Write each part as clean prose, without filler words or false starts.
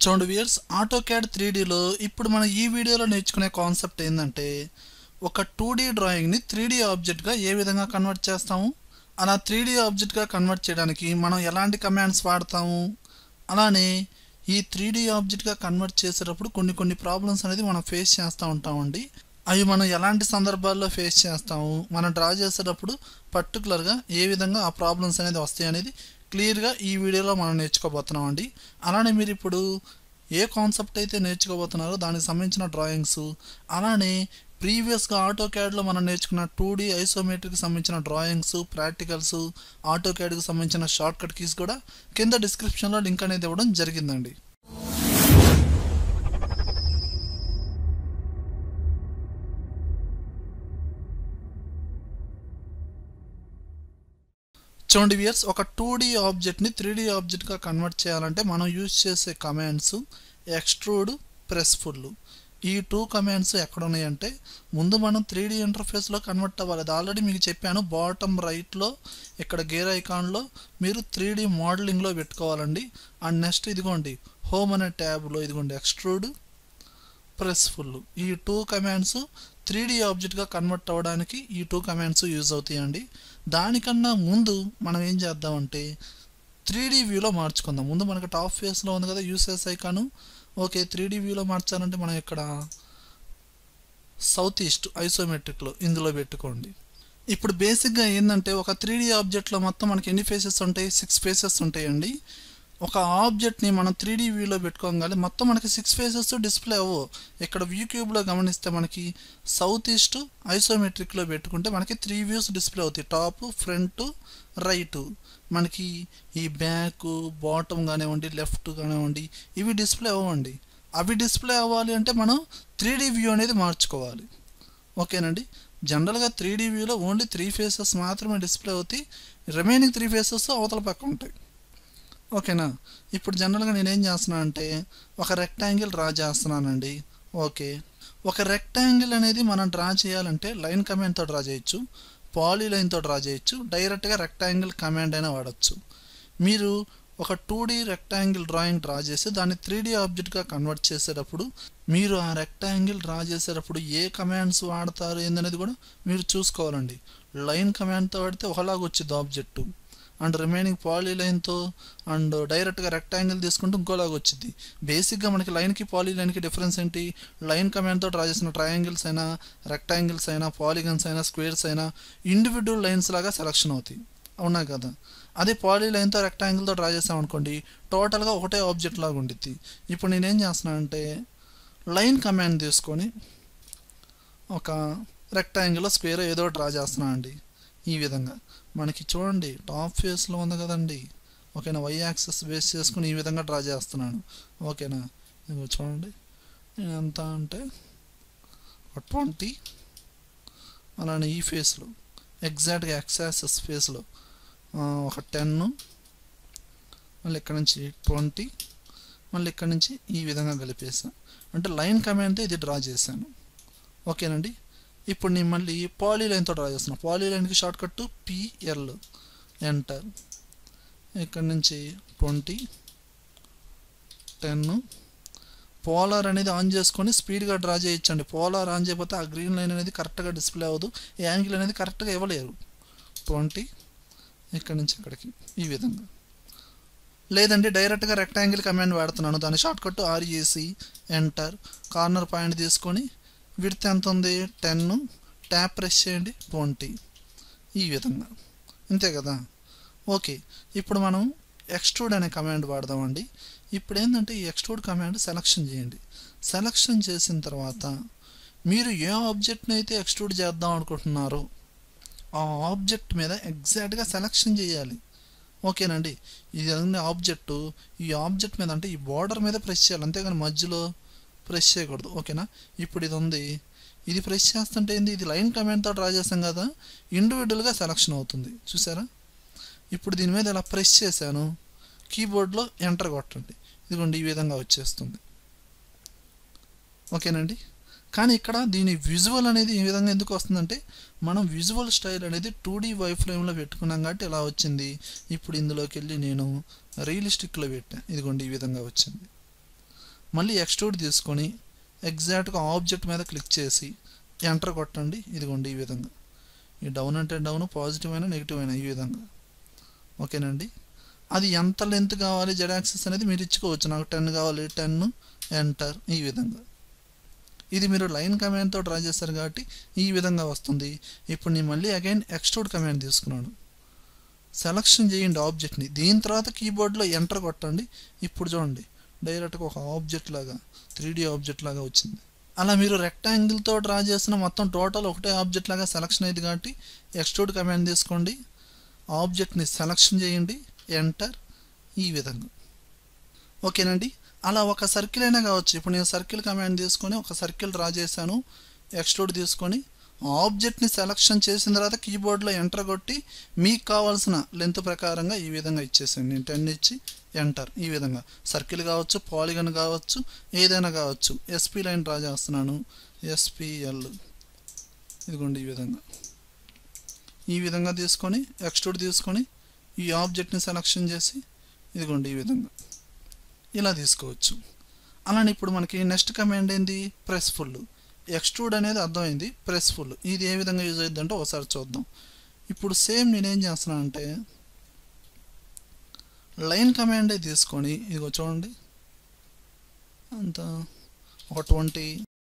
చూడండి viewers, AutoCAD 3Dలో ఇప్పుడు మనం ఈ వీడియోలో నేర్చుకునే కాన్సెప్ట్ ఏంటంటే ఒక 2D డ్రాయింగ్ని 3D ఆబ్జెక్ట్గా ఏ విధంగా కన్వర్ట్ చేస్తాము, అలా 3D ఆబ్జెక్ట్గా కన్వర్ట్ చేయడానికి మనం ఎలాంటి కమాండ్స్ వాడతాము, అలానే ఈ 3D ఆబ్జెక్ట్గా కన్వర్ట్ చేసేటప్పుడు కొన్ని ప్రాబ్లమ్స్ అనేది మనం ఫేస్ చేస్తూ ఉంటామండి. అవి మనం ఎలాంటి సందర్భాల్లో ఫేస్ చేస్తాము, మనం డ్రా చేసేటప్పుడు పర్టికులర్గా ఏ విధంగా ఆ ప్రాబ్లమ్స్ అనేది వస్తాయి అనేది క్లియర్గా ఈ వీడియోలో మనం నేర్చుకోబోతున్నాం అండి. అలానే మీరు ఇప్పుడు ఏ కాన్సెప్ట్ అయితే నేర్చుకోబోతున్నారో దానికి సంబంధించిన డ్రాయింగ్స్, అలానే ప్రీవియస్గా ఆటోక్యాడ్లో మనం నేర్చుకున్న 2D ఐసోమెట్రిక్కి సంబంధించిన డ్రాయింగ్స్, ప్రాక్టికల్స్, ఆటోక్యాడ్కి సంబంధించిన షార్ట్కట్ కీస్ కూడా కింద డిస్క్రిప్షన్లో లింక్ అనేది ఇవ్వడం జరిగిందండి. చూడండి వ్యూయర్స్, ఒక 2D ఆబ్జెక్ట్ని 3D ఆబ్జెక్ట్గా కన్వర్ట్ చేయాలంటే మనం యూజ్ చేసే కమాండ్స్ ఎక్స్ట్రూడ్, ప్రెస్ ఫుల్. ఈ 2 కమాండ్స్ ఎక్కడ ఉన్నాయంటే ముందు మనం 3D ఇంటర్ఫేస్లో కన్వర్ట్ అవ్వాలి. అది ఆల్రెడీ మీకు చెప్పాను. బాటమ్ రైట్లో ఇక్కడ గేర్ ఐకాన్లో మీరు 3D మోడలింగ్లో పెట్టుకోవాలండి. అండ్ నెక్స్ట్ ఇదిగోండి హోమ్ అనే ట్యాబ్లో ఇదిగోండి ఎక్స్ట్రూడ్, ప్రెస్ ఫుల్. ఈ 2 కమాండ్స్ 3D ఆబ్జెక్ట్గా కన్వర్ట్ అవ్వడానికి ఈ 2 కమాండ్స్ యూజ్ అవుతాయండి. దానికన్నా ముందు మనం ఏం చేద్దామంటే 3D వ్యూలో మార్చుకుందాం. ముందు మనకు టాప్ ఫేస్లో ఉంది కదా యూసెస్ ఐకాను. ఓకే, 3D వ్యూలో మార్చాలంటే మనం ఇక్కడ సౌత్ ఈస్ట్ ఐసోమెట్రిక్లో ఇందులో పెట్టుకోండి. ఇప్పుడు బేసిక్గా ఏంటంటే ఒక 3D ఆబ్జెక్ట్లో మొత్తం మనకి ఎన్ని ఫేసెస్ ఉంటాయి? 6 ఫేసెస్ ఉంటాయండి. ఒక ఆబ్జెక్ట్ని మనం 3D వ్యూలో పెట్టుకోగానే మొత్తం మనకి 6 ఫేసెస్ డిస్ప్లే అవ్వవు. ఇక్కడ వ్యూ క్యూబ్లో గమనిస్తే మనకి సౌత్ ఈస్ట్ ఐసోమెట్రిక్లో పెట్టుకుంటే మనకి 3 వ్యూస్ డిస్ప్లే అవుతాయి. Top, front, right. మనకి ఈ బ్యాక్, బాటమ్ కానివ్వండి, లెఫ్ట్ కానివ్వండి, ఇవి డిస్ప్లే అవ్వండి. అవి డిస్ప్లే అవ్వాలి అంటే మనం 3D వ్యూ అనేది మార్చుకోవాలి. ఓకేనండి. జనరల్గా 3D వ్యూలో ఓన్లీ 3 ఫేసెస్ మాత్రమే డిస్ప్లే అవుతాయి. రిమైనింగ్ 3 ఫేసెస్ అవతల పక్క ఉంటాయి. ఓకేనా. ఇప్పుడు జనరల్గా నేనేం చేస్తున్నాను అంటే ఒక రెక్టాంగిల్ డ్రా చేస్తున్నానండి. ఓకే, ఒక రెక్టాంగిల్ అనేది మనం డ్రా చేయాలంటే లైన్ కమాండ్తో డ్రా చేయొచ్చు, పాలీలైన్తో డ్రా చేయొచ్చు, డైరెక్ట్గా రెక్టాంగిల్ కమాండ్ అయినా వాడచ్చు. మీరు ఒక 2D రెక్టాంగిల్ డ్రాయింగ్ డ్రా చేసి దాన్ని 3D ఆబ్జెక్ట్గా కన్వర్ట్ చేసేటప్పుడు మీరు ఆ రెక్టాంగిల్ డ్రా చేసేటప్పుడు ఏ కమాండ్స్ వాడతారు ఏందనేది కూడా మీరు చూసుకోవాలండి. లైన్ కమాండ్తో వాడితే ఒకలాగా వచ్చింది ఆబ్జెక్టు, అండ్ రిమైనింగ్ పాలీలైన్తో అండ్ డైరెక్ట్గా రెక్టాంగిల్ తీసుకుంటే ఇంకోలాగా వచ్చింది. బేసిక్గా మనకి లైన్కి పాలీలైన్కి డిఫరెన్స్ ఏంటి? లైన్ కమాండ్తో డ్రా చేసిన ట్రయాంగిల్స్ అయినా, రెక్టాంగిల్స్ అయినా, పాలిగన్స్ అయినా, స్క్వేర్స్ అయినా ఇండివిజువల్ లైన్స్ లాగా సెలక్షన్ అవుతాయి, అవునా కదా. అదే పాలీలైన్తో రెక్టాంగిల్తో డ్రా చేసామనుకోండి టోటల్గా ఒకటే ఆబ్జెక్ట్ లాగా ఉండిద్ది. ఇప్పుడు నేనేం చేస్తున్నానంటే లైన్ కమాండ్ తీసుకొని ఒక రెక్టాంగిల్లో స్క్వేర్ ఏదో డ్రా చేస్తున్నాను అండి. ఈ విధంగా మనకి చూడండి టాప్ ఫేస్లో ఉంది కదండి. ఓకేనా, వై యాక్సెస్ బేస్ చేసుకుని ఈ విధంగా డ్రా చేస్తున్నాను. ఓకేనా, ఇదిగో చూడండి ఎంత అంటే 20, అలానే ఈ ఫేస్లో ఎగ్జాక్ట్గా ఎక్స్ యాక్సెస్ ఫేస్లో ఒక 10, మళ్ళీ ఇక్కడ నుంచి 20, మళ్ళీ ఇక్కడ నుంచి ఈ విధంగా కలిపేసాను. అంటే లైన్ కమాండ్తో ఇది డ్రా చేశాను. ఓకేనండి. ఇప్పుడు నేను మళ్ళీ పాలీలైన్తో డ్రా చేస్తున్నాను. పాలీలైన్కి షార్ట్ కట్ PL, ఎంటర్. ఇక్కడ నుంచి 20, 10. పోలార్ అనేది ఆన్ చేసుకొని స్పీడ్గా డ్రా చేయొచ్చండి. పోలార్ ఆన్ చేయకపోతే ఆ గ్రీన్ లైన్ అనేది కరెక్ట్గా డిస్ప్లే అవ్వదు, యాంగిల్ అనేది కరెక్ట్గా ఇవ్వలేరు. 20, ఇక్కడ నుంచి ఇక్కడికి ఈ విధంగా. లేదండి డైరెక్ట్గా రెక్టాంగిల్ కమాండ్ వాడుతున్నాను, దాని shortcut REC, enter. Corner point తీసుకొని విడ్త్ ఎంత ఉంది 10, ట్యాప్ ప్రెస్ చేయండి 20, ఈ విధంగా. అంతే కదా. ఓకే, ఇప్పుడు మనం ఎక్స్ట్రూడ్ అనే కమాండ్ వాడదామండి. ఇప్పుడు ఏంటంటే ఈ ఎక్స్ట్రూడ్ కమాండ్ సెలక్షన్ చేయండి. సెలక్షన్ చేసిన తర్వాత మీరు ఏ ఆబ్జెక్ట్ని అయితే ఎక్స్ట్రూడ్ చేద్దాం అనుకుంటున్నారో ఆ ఆబ్జెక్ట్ మీద ఎగ్జాక్ట్గా సెలక్షన్ చేయాలి. ఓకేనండి. ఇది ఆబ్జెక్టు, ఈ ఆబ్జెక్ట్ మీద అంటే ఈ బార్డర్ మీద ప్రెస్ చేయాలి, అంతేగాని మధ్యలో ప్రెస్ చేయకూడదు. ఓకేనా. ఇప్పుడు ఇది ఉంది, ఇది ప్రెస్ చేస్తుంటే ఏంది, ఇది లైన్ కమాండ్తో డ్రా చేస్తాం కదా, ఇండివిజువల్గా సెలక్షన్ అవుతుంది. చూసారా. ఇప్పుడు దీని మీద ఇలా ప్రెస్ చేశాను, కీబోర్డ్లో ఎంటర్ కొట్టండి, ఇదిగోండి ఈ విధంగా వచ్చేస్తుంది. ఓకేనండి. కానీ ఇక్కడ దీని విజువల్ అనేది ఈ విధంగా ఎందుకు వస్తుందంటే మనం విజువల్ స్టైల్ అనేది 2D వై ఫ్రేమ్లో పెట్టుకున్నాం కాబట్టి ఇలా వచ్చింది. ఇప్పుడు ఇందులోకి వెళ్ళి నేను రియలిస్టిక్లో పెట్టాను, ఇదిగోండి ఈ విధంగా వచ్చింది. మళ్ళీ ఎక్స్ట్రూడ్ తీసుకొని ఎగ్జాక్ట్గా ఆబ్జెక్ట్ మీద క్లిక్ చేసి ఎంటర్ కొట్టండి. ఇదిగోండి ఈ విధంగా. ఈ డౌన్ అంటే డౌన్, పాజిటివ్ అయినా నెగిటివ్ అయినా ఈ విధంగా. ఓకేనండి. అది ఎంత లెంత్ కావాలి జెడ్ యాక్సిస్ అనేది మీరు ఇచ్చుకోవచ్చు. నాకు 10 కావాలి, 10 ఎంటర్ ఈ విధంగా. ఇది మీరు లైన్ కమాండ్తో డ్రా చేస్తారు కాబట్టి ఈ విధంగా వస్తుంది. ఇప్పుడు నేను మళ్ళీ అగైన్ ఎక్స్ట్రూడ్ కమాండ్ తీసుకున్నాను. సెలక్షన్ చేయండి ఆబ్జెక్ట్ని. దీని తర్వాత కీబోర్డ్లో ఎంటర్ కొట్టండి. ఇప్పుడు చూడండి డైరెక్ట్గా ఒక ఆబ్జెక్ట్ లాగా 3D ఆబ్జెక్ట్ లాగా వచ్చింది. అలా మీరు రెక్టాంగిల్తో డ్రా చేసిన మొత్తం టోటల్ ఒకటే ఆబ్జెక్ట్ లాగా సెలక్షన్ అయింది కాబట్టి ఎక్స్ట్రూడ్ కమాండ్ తీసుకోండి, ఆబ్జెక్ట్ని సెలక్షన్ చేయండి, ఎంటర్ ఈ విధంగా. ఓకేనండి. అలా ఒక సర్కిల్ అయినా కావచ్చు. ఇప్పుడు నేను సర్కిల్ కమాండ్ తీసుకొని ఒక సర్కిల్ డ్రా చేశాను. ఎక్స్ట్రూడ్ తీసుకొని ఆబ్జెక్ట్ని సెలక్షన్ చేసిన తర్వాత కీబోర్డ్లో ఎంటర్ కొట్టి మీకు కావాల్సిన లెంత్ ప్రకారంగా ఈ విధంగా ఇచ్చేసాను. నేను 10 ఇచ్చి ఎంటర్ ఈ విధంగా. సర్కిల్ కావచ్చు, పాలిగన్ కావచ్చు, ఏదైనా కావచ్చు. ఎస్పీ లైన్ డ్రా చేస్తున్నాను, ఎస్పీఎల్ ఇదిగోండి ఈ విధంగా. ఈ విధంగా తీసుకొని ఎక్స్ట్రూడ్ తీసుకొని ఈ ఆబ్జెక్ట్ని సెలక్షన్ చేసి ఇదిగోండి ఈ విధంగా ఇలా తీసుకోవచ్చు. అలానే ఇప్పుడు మనకి నెక్స్ట్ కమాండ్ ఏంది, ప్రెస్ ఫుల్. ఎక్స్ట్రూడ్ అనేది అర్థమైంది, ప్రెస్ ఫుల్ ఇది ఏ విధంగా యూజ్ అవుతుందంటే ఒకసారి చూద్దాం. ఇప్పుడు సేమ్ నేనేం చేస్తున్నానంటే లైన్ కమాండే తీసుకొని ఇదిగో చూడండి అంత ఒక 20.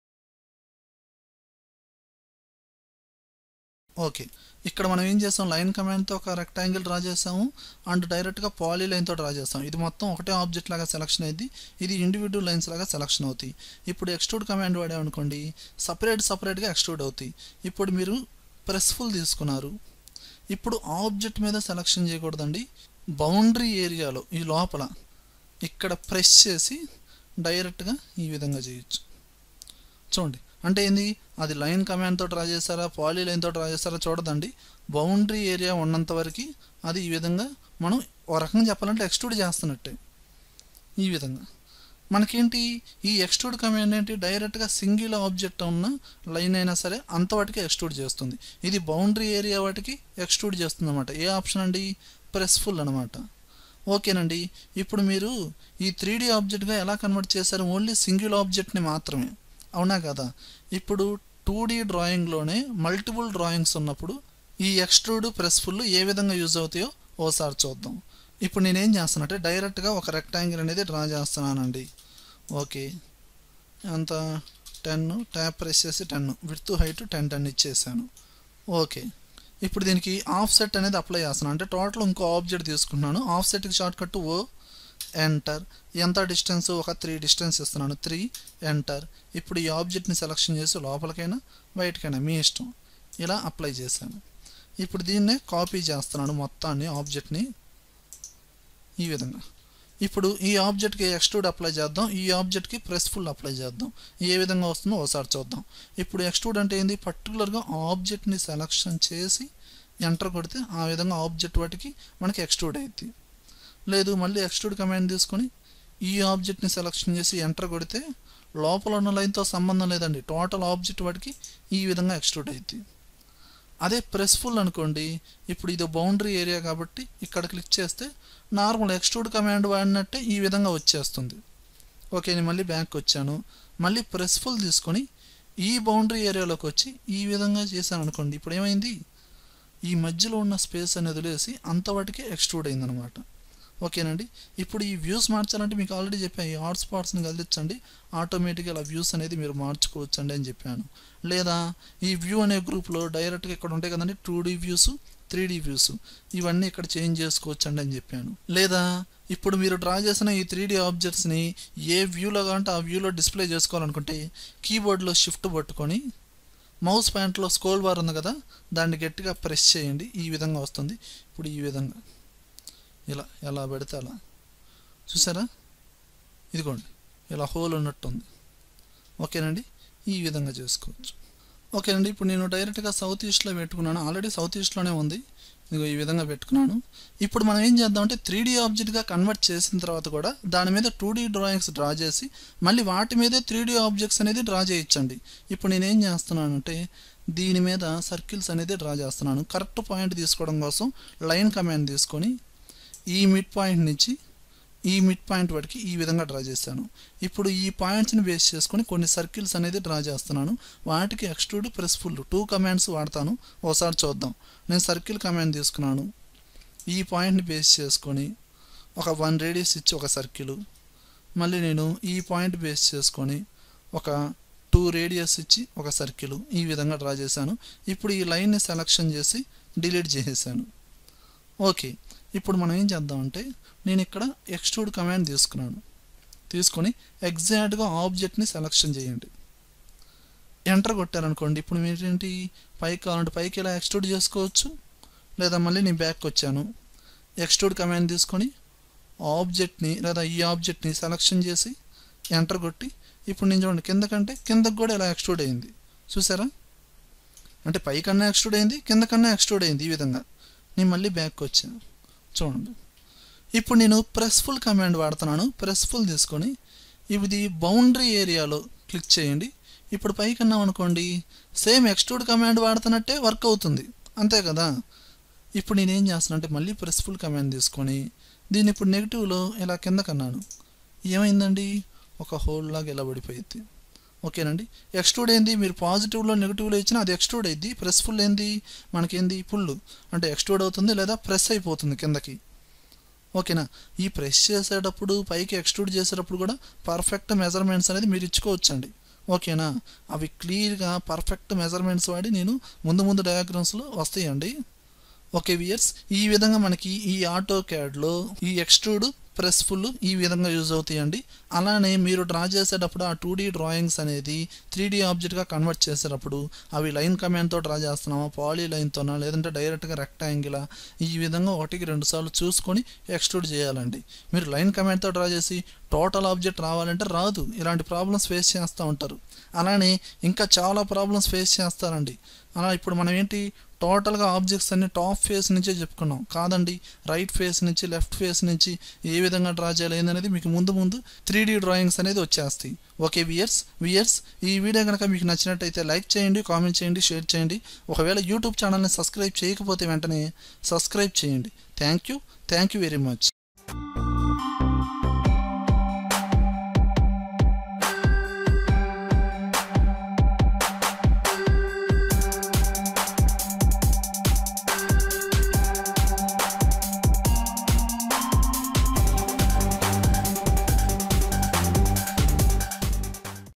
ఓకే, ఇక్కడ మనం ఏం చేస్తాం, లైన్ కమాండ్తో ఒక రెక్టాంగిల్ డ్రా చేసాము అండ్ డైరెక్ట్గా పాలీ లైన్తో డ్రా చేస్తాం. ఇది మొత్తం ఒకటే ఆబ్జెక్ట్ లాగా సెలక్షన్ అయింది, ఇది ఇండివిజువల్ లైన్స్ లాగా సెలక్షన్ అవుతాయి. ఇప్పుడు ఎక్స్ట్రూడ్ కమాండ్ వాడామనుకోండి సపరేట్గా ఎక్స్ట్రూడ్ అవుతాయి. ఇప్పుడు మీరు ప్రెస్ఫుల్ తీసుకున్నారు. ఇప్పుడు ఆబ్జెక్ట్ మీద సెలక్షన్ చేయకూడదండి, బౌండరీ ఏరియాలో ఈ లోపల ఇక్కడ ప్రెస్ చేసి డైరెక్ట్గా ఈ విధంగా చేయొచ్చు. చూడండి అంటే ఏంది, అది లైన్ కమాండ్తో డ్రా చేస్తారా పాలీ లైన్తో డ్రా చేస్తారా చూడదండి. బౌండరీ ఏరియా ఉన్నంత వరకు అది ఈ విధంగా మనం ఒక రకంగా చెప్పాలంటే ఎక్స్ట్రూడ్ చేస్తున్నట్టే. ఈ విధంగా మనకేంటి ఈ ఎక్స్ట్రూడ్ కమాండ్ ఏంటి, డైరెక్ట్గా సింగిల్ ఆబ్జెక్ట్ ఉన్న లైన్ అయినా సరే అంతవాటికి ఎక్స్ట్రూడ్ చేస్తుంది. ఇది బౌండరీ ఏరియా వాటికి ఎక్స్ట్రూడ్ చేస్తుంది అనమాట. ఏ ఆప్షన్ అండి, ప్రెస్ఫుల్ అనమాట. ఓకేనండి. ఇప్పుడు మీరు ఈ 3D ఆబ్జెక్ట్గా ఎలా కన్వర్ట్ చేశారు, ఓన్లీ సింగిల్ ఆబ్జెక్ట్ని మాత్రమే, అవునా కదా. ఇప్పుడు 2D డ్రాయింగ్లోనే మల్టిపుల్ డ్రాయింగ్స్ ఉన్నప్పుడు ఈ ఎక్స్ట్రూడ్ ప్రెస్ఫుల్ ఏ విధంగా యూజ్ అవుతాయో ఓసారి చూద్దాం. ఇప్పుడు నేనేం చేస్తానంటే డైరెక్ట్గా ఒక రెక్టాంగిల్ అనేది డ్రా చేస్తున్నానండి. ఓకే, అంత 10 ట్యాప్ ప్రెస్ చేసి 10 విడ్త్ హైట్ 10 ఇచ్చేసాను. ఓకే, ఇప్పుడు దీనికి ఆఫ్ సెట్ అనేది అప్లై చేస్తున్నాను. అంటే టోటల్ ఇంకో ఆబ్జెక్ట్ తీసుకున్నాను. ఆఫ్ సెట్కి షార్ట్ కట్ ఓ ఎంటర్. ఎంత డిస్టెన్స్, ఒక 3 డిస్టెన్స్ ఇస్తున్నాను, 3 ఎంటర్. ఇప్పుడు ఈ ఆబ్జెక్ట్ని సెలక్షన్ చేసి లోపలికైనా బయటకైనా మీ ఇష్టం ఇలా అప్లై చేశాను. ఇప్పుడు దీన్నే కాపీ చేస్తున్నాను మొత్తాన్ని ఆబ్జెక్ట్ని ఈ విధంగా. ఇప్పుడు ఈ ఆబ్జెక్ట్కి ఎక్స్ట్రూడ్ అప్లై చేద్దాం, ఈ ఆబ్జెక్ట్కి ప్రెస్ఫుల్ అప్లై చేద్దాం. ఏ విధంగా వస్తుందో ఒకసారి చూద్దాం. ఇప్పుడు ఎక్స్ట్రూడ్ అంటే ఏంది, పర్టికులర్గా ఆబ్జెక్ట్ని సెలక్షన్ చేసి ఎంటర్ కొడితే ఆ విధంగా ఆబ్జెక్ట్ వాటికి మనకి ఎక్స్ట్రూడ్ అవుతుంది. లేదు మళ్ళీ ఎక్స్ట్రూడ్ కమాండ్ తీసుకొని ఈ ఆబ్జెక్ట్ని సెలక్షన్ చేసి ఎంటర్ కొడితే లోపల ఉన్న లైన్తో సంబంధం లేదండి, టోటల్ ఆబ్జెక్ట్ వాటికి ఈ విధంగా ఎక్స్ట్రూడ్ అవుతుంది. అదే ప్రెస్ఫుల్ అనుకోండి, ఇప్పుడు ఇది బౌండరీ ఏరియా కాబట్టి ఇక్కడ క్లిక్ చేస్తే నార్మల్ ఎక్స్ట్రూడ్ కమాండ్ వాడినట్టే ఈ విధంగా వచ్చేస్తుంది. ఓకే, నేను మళ్ళీ బ్యాక్ వచ్చాను. మళ్ళీ ప్రెస్ఫుల్ తీసుకొని ఈ బౌండరీ ఏరియాలోకి వచ్చి ఈ విధంగా చేశాను అనుకోండి. ఇప్పుడు ఏమైంది, ఈ మధ్యలో ఉన్న స్పేస్ అనేది వదిలేసి అంతవాటికే ఎక్స్ట్రూడ్ అయిందనమాట. ఓకేనండి. ఇప్పుడు ఈ వ్యూస్ మార్చాలంటే మీకు ఆల్రెడీ చెప్పాను, ఈ హాట్ స్పాట్స్ని కదిలించండి, ఆటోమేటిక్గా ఇలా వ్యూస్ అనేది మీరు మార్చుకోవచ్చండి అని చెప్పాను. లేదా ఈ వ్యూ అనే గ్రూప్లో డైరెక్ట్గా ఇక్కడ ఉంటాయి కదండి 2D వ్యూస్ 3D వ్యూస్, ఇవన్నీ ఇక్కడ చేంజ్ చేసుకోవచ్చండి అని చెప్పాను. లేదా ఇప్పుడు మీరు డ్రా చేసిన ఈ 3D ఆబ్జెక్ట్స్ని ఏ వ్యూలో కావాలంటే ఆ వ్యూలో డిస్ప్లే చేసుకోవాలనుకుంటే కీబోర్డ్లో షిఫ్ట్ పట్టుకొని మౌస్ ప్యాంట్లో స్క్రోల్ బార్ ఉంది కదా, దాన్ని గట్టిగా ప్రెస్ చేయండి, ఈ విధంగా వస్తుంది. ఇప్పుడు ఈ విధంగా ఇలా ఎలా పెడితే అలా, చూసారా, ఇదిగోండి ఇలా హోల్ ఉన్నట్టుంది. ఓకేనండి, ఈ విధంగా చేసుకోవచ్చు. ఓకేనండి. ఇప్పుడు నేను డైరెక్ట్గా సౌత్ ఈస్ట్లో పెట్టుకున్నాను, ఆల్రెడీ సౌత్ ఈస్ట్లోనే ఉంది, ఇదిగో ఈ విధంగా పెట్టుకున్నాను. ఇప్పుడు మనం ఏం చేద్దామంటే 3D ఆబ్జెక్ట్గా కన్వర్ట్ చేసిన తర్వాత కూడా దాని మీద 2D డ్రాయింగ్స్ డ్రా చేసి మళ్ళీ వాటి మీదే 3D ఆబ్జెక్ట్స్ అనేది డ్రా చేయించండి. ఇప్పుడు నేనేం చేస్తున్నానంటే దీని మీద సర్కిల్స్ అనేది డ్రా చేస్తున్నాను. కరెక్ట్ పాయింట్ తీసుకోవడం కోసం లైన్ కమాండ్ తీసుకొని ఈ మిడ్ పాయింట్ నుంచి ఈ మిడ్ పాయింట్ వాటికి ఈ విధంగా డ్రా చేశాను. ఇప్పుడు ఈ పాయింట్స్ని బేస్ చేసుకొని కొన్ని సర్కిల్స్ అనేది డ్రా చేస్తున్నాను. వాటికి ఎక్స్ట్రూడ్ ప్రెస్ ఫుల్ 2 కమాండ్స్ వాడతాను. ఒకసారి చూద్దాం. నేను సర్కిల్ కమాండ్ తీసుకున్నాను. ఈ పాయింట్ని బేస్ చేసుకొని ఒక 1 రేడియస్ ఇచ్చి ఒక సర్కిల్, మళ్ళీ నేను ఈ పాయింట్ బేస్ చేసుకొని ఒక 2 రేడియస్ ఇచ్చి ఒక సర్కిల్ ఈ విధంగా డ్రా చేశాను. ఇప్పుడు ఈ లైన్ని సెలెక్షన్ చేసి డిలీట్ చేసేసాను. ఓకే, ఇప్పుడు మనం ఏం చేద్దామంటే నేను ఇక్కడ ఎక్స్ట్రూడ్ కమాండ్ తీసుకొని ఎగ్జాక్ట్గా ఆబ్జెక్ట్ని సెలెక్షన్ చేయండి. ఎంటర్ కొట్టారనుకోండి. ఇప్పుడు మీరేంటి పైకి కావాలంటే పైకి ఇలా ఎక్స్ట్రూడ్ చేసుకోవచ్చు, లేదా మళ్ళీ నేను బ్యాక్ వచ్చాను. ఎక్స్ట్రూడ్ కమాండ్ తీసుకొని ఆబ్జెక్ట్ని లేదా ఈ ఆబ్జెక్ట్ని సెలెక్షన్ చేసి ఎంటర్ కొట్టి ఇప్పుడు నేను చూడండి కిందకంటే కిందకు కూడా ఇలా ఎక్స్ట్రూడ్ అయింది. చూసారా? అంటే పైకన్నా ఎక్స్ట్రూడ్ అయింది, కిందకన్నా ఎక్స్ట్రూడ్ అయింది. ఈ విధంగా నేను మళ్ళీ బ్యాక్ వచ్చాను. చూడండి, ఇప్పుడు నేను ప్రెస్ఫుల్ కమాండ్ వాడుతున్నాను. ప్రెస్ఫుల్ తీసుకొని ఇది బౌండరీ ఏరియాలో క్లిక్ చేయండి. ఇప్పుడు పైకి అన్నాం అనుకోండి, సేమ్ ఎక్స్ట్రూడ్ కమాండ్ వాడుతున్నట్టే వర్క్ అవుతుంది, అంతే కదా. ఇప్పుడు నేనేం చేస్తానంటే మళ్ళీ ప్రెస్ఫుల్ కమాండ్ తీసుకొని దీన్ని ఇప్పుడు నెగిటివ్లో ఇలా కిందకన్నాను. ఏమైందండి? ఒక హోల్ లాగా ఇలా పడిపోయింది. ఓకేనండి. ఎక్స్ట్రూడ్ ఏంది, మీరు పాజిటివ్లో నెగిటివ్లో ఇచ్చినా అది ఎక్స్ట్రూడ్ అయింది. ప్రెస్ఫుల్ ఏంది, మనకేంది పుల్లు అంటే ఎక్స్ట్రూడ్ అవుతుంది లేదా ప్రెస్ అయిపోతుంది కిందకి. ఓకేనా? ఈ ప్రెస్ చేసేటప్పుడు పైకి ఎక్స్ట్రూడ్ చేసేటప్పుడు కూడా పర్ఫెక్ట్ మెజర్మెంట్స్ అనేది మీరు ఇచ్చుకోవచ్చండి. ఓకేనా? అవి క్లియర్గా పర్ఫెక్ట్ మెజర్మెంట్స్ వాడి నేను ముందు డయాగ్రామ్స్లో వస్తాయండి. ఓకే వ్యూయర్స్, ఈ విధంగా మనకి ఈ ఆటో క్యాడ్లో ఈ ఎక్స్ట్రూడ్ ప్రెస్ఫుల్ ఈ విధంగా యూజ్ అవుతాయండి. అలానే మీరు డ్రా చేసేటప్పుడు ఆ 2D డ్రాయింగ్స్ అనేది 3D ఆబ్జెక్ట్గా కన్వర్ట్ చేసేటప్పుడు అవి లైన్ కమాండ్తో డ్రా చేస్తున్నామా, పాలీ లైన్తోనా, లేదంటే డైరెక్ట్గా రెక్టాంగిలా, ఈ విధంగా 1-2 సార్లు చూసుకొని ఎక్స్ట్రూడ్ చేయాలండి. మీరు లైన్ కమాండ్తో డ్రా చేసి టోటల్ ఆబ్జెక్ట్ రావాలంటే రాదు. ఇలాంటి ప్రాబ్లమ్స్ ఫేస్ చేస్తూ ఉంటారు. అలానే ఇంకా చాలా ప్రాబ్లమ్స్ ఫేస్ చేస్తారండి. అలా ఇప్పుడు మనం ఏంటి టోటల్గా ఆబ్జెక్ట్స్ అన్ని టాప్ ఫేస్ నుంచే చెప్పుకున్నాం కాదండి. రైట్ ఫేస్ నుంచి లెఫ్ట్ ఫేస్ నుంచి ఏ విధంగా డ్రా చేయాలి అనేది మీకు ముందు 3D డ్రాయింగ్స్ అనేది వచ్చేస్తాయి. ఓకే వ్యూయర్స్, ఈ వీడియో కనుక మీకు నచ్చినట్టయితే లైక్ చేయండి, కామెంట్ చేయండి, షేర్ చేయండి. ఒకవేళ యూట్యూబ్ ఛానల్ని సబ్స్క్రైబ్ చేయకపోతే వెంటనే సబ్స్క్రైబ్ చేయండి. Thank you very much.